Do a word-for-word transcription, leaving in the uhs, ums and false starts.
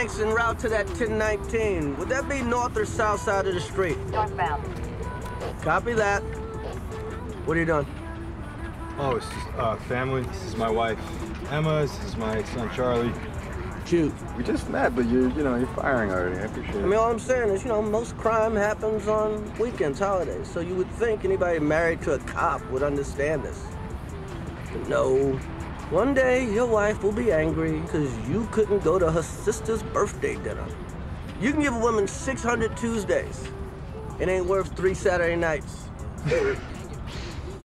Thanks, en route to that ten nineteen. Would that be north or south side of the street? Northbound. Copy that. What are you doing? Oh, it's just uh, family. This is my wife, Emma. This is my son, Charlie. Shoot. We just met, but you, you know, you're firing already. I appreciate it. I mean, all I'm saying is, you know, most crime happens on weekends, holidays. So you would think anybody married to a cop would understand this. But no. One day, your wife will be angry because you couldn't go to her sister's birthday dinner. You can give a woman six hundred Tuesdays. It ain't worth three Saturday nights.